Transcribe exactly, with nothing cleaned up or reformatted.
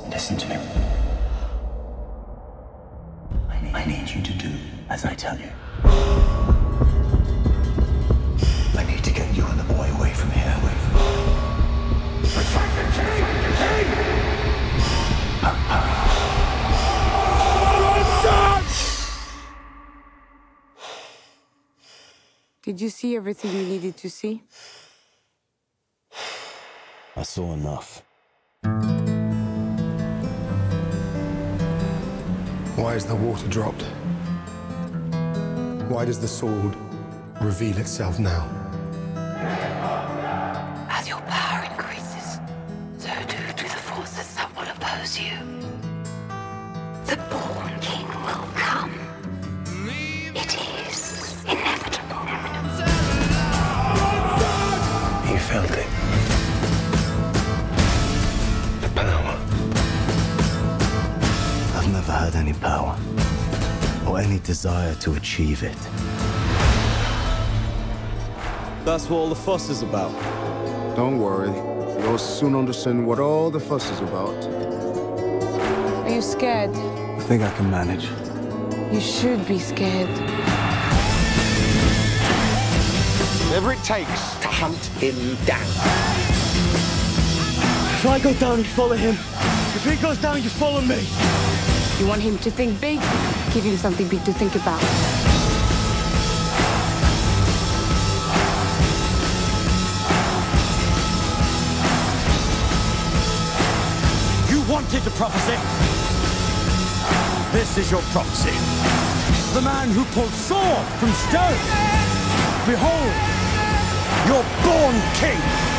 Listen to me. I need, I need you to do as I tell you. I need to get you and the boy away from here. Away from here. Protect the king! Protect the king! Hurry, hurry. Did you see everything you needed to see? I saw enough. Why is the water dropped? Why does the sword reveal itself now? As your power increases, so do, do the forces that will oppose you. The born king will come. It is inevitable. You felt it. The power. I've never had any power, or any desire to achieve it. That's what all the fuss is about. Don't worry. You'll soon understand what all the fuss is about. Are you scared? I think I can manage. You should be scared. Whatever it takes to hunt him down. If I go down, you follow him. If he goes down, you follow me. You want him to think big? Give him something big to think about. You wanted the prophecy. This is your prophecy. The man who pulled sword from stone. Behold, your born king.